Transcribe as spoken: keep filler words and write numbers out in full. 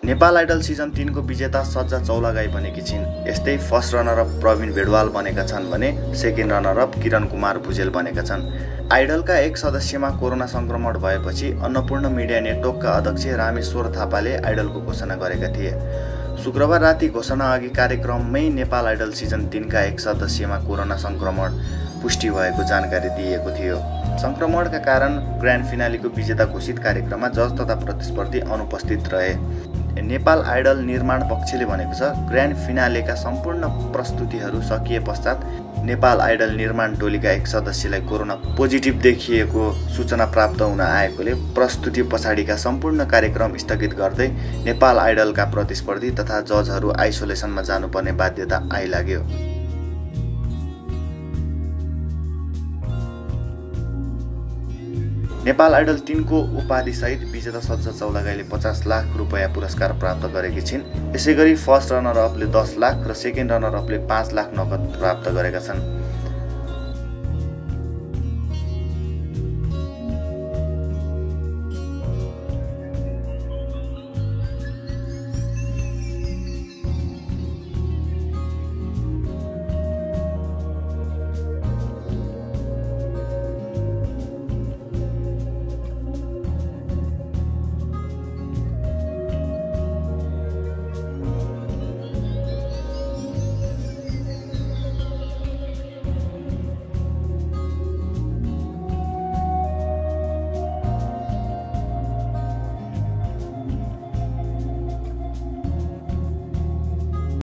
Nepal idol season तीन को विजेता सज्जा चौलागाई बनेकी छिन्। यस्तै first runner up Pravin Bhedwal बनेका छन् भने second runner up Kiran Kumar Bhujel बनेका छन्। आइडलका एक सदस्यमा कोरोना संक्रमण भएपछि अन्नपूर्ण मिडिया नेटवर्कका अध्यक्ष रामेश्वर थापाले आइडलको घोषणा गरेका थिए। शुक्रबार राति घोषणा अघि कार्यक्रममै नेपाल आइडल सिजन तीन का एक सदस्यमा कोरोना संक्रमण पुष्टि भएको जानकारी दिएको थियो। संक्रमणका कारण ग्रान्ड फिनालेको विजेता घोषित कार्यक्रममा जज तथा प्रतिस्पर्धी अनुपस्थित रहे। नेपाल आइडल निर्माण पक्षले भनेको छ, ग्रान्ड फिनालेका सम्पूर्ण प्रस्तुतिहरू सकिए पश्चात नेपाल आइडल निर्माण टोलीका एक सदस्यलाई कोरोना पोजिटिभ देखिएको सूचना प्राप्त हुन आएकोले प्रस्तुति पछाडिका सम्पूर्ण कार्यक्रम स्थगित गर्दै नेपाल आइडलका प्रतिस्पर्धी तथा जजहरू आइसोलेसनमा जानुपर्ने बाध्यता आइलाग्यो। नेपाल आइडल तीन को उपाधिसहित विजेता सज्जा चौलागाईले पचास लाख रुपियाँ पुरस्कार प्राप्त गरेकी छिन्। यसैगरी फर्स्ट रनर अपले दस लाख र सेकेन्ड रनर अपले पाँच लाख नगद प्राप्त गरेका छन्।